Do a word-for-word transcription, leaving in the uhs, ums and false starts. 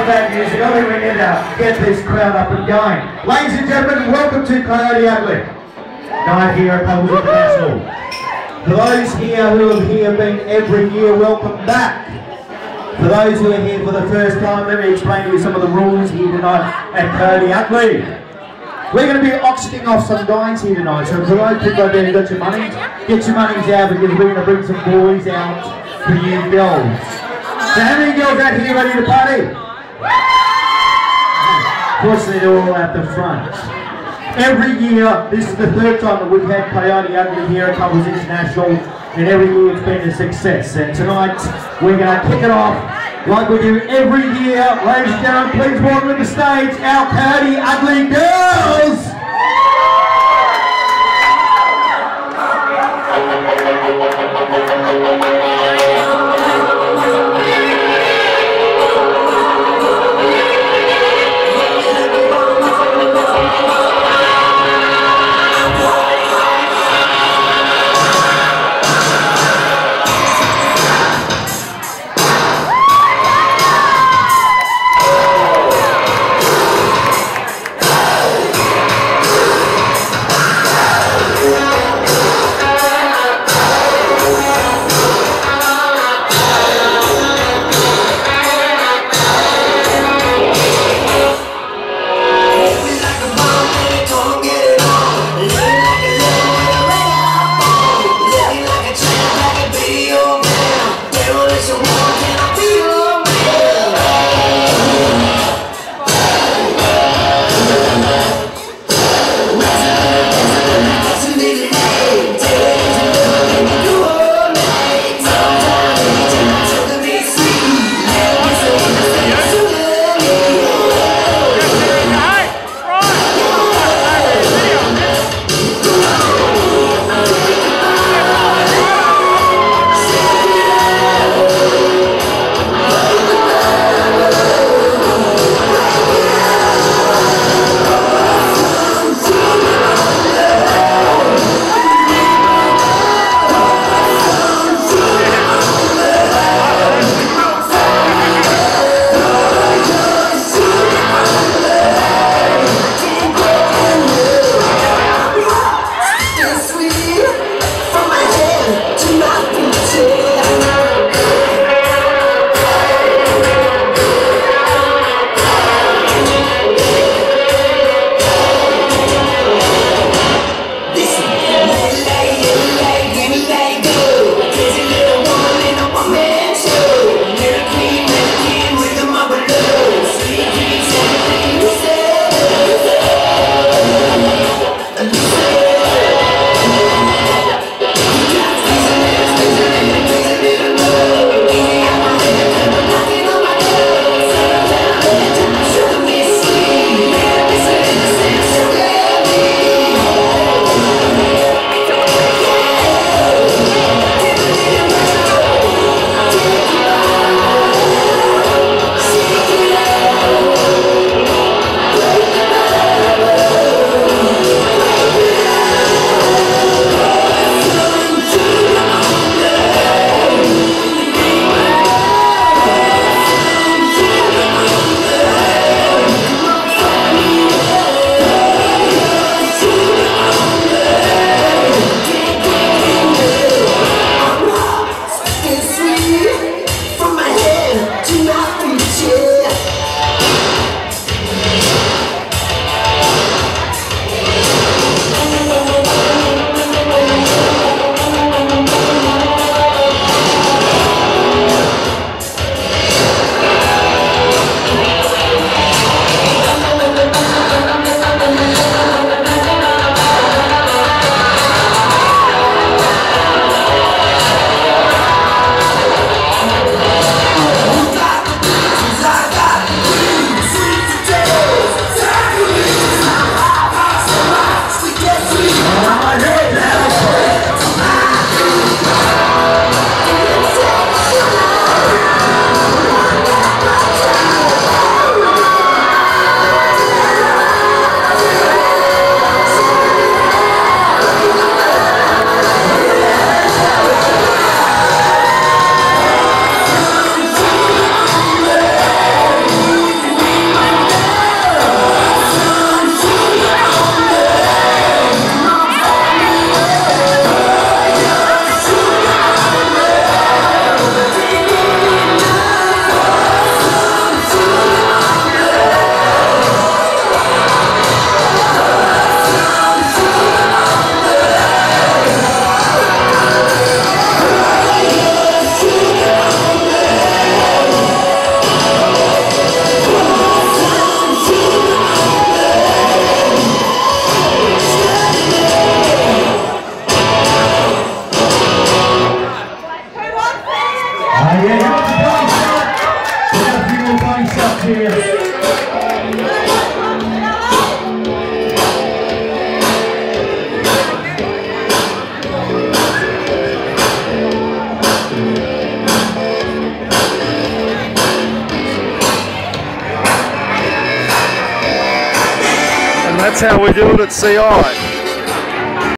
of bad music. I think we need to get this crowd up and going. Ladies and gentlemen, welcome to Coyote Ugly Night here at Couples International. For those here who have here been every year, welcome back. For those who are here for the first time, let me explain to you some of the rules here tonight at Coyote Ugly. We're going to be auctioning off some guys here tonight, so for those people out there who got your money, get your monies out because we're going to bring some boys out for you girls. So how many girls out here ready to party? Fortunately, they're all out the front. Every year, this is the third time that we've had Coyote Ugly here at Couples International, and every year it's been a success. And tonight, we're going to kick it off like we do every year. Ladies and gentlemen, please welcome to the stage our Coyote Ugly girls! cheer. That's how we do it at C I.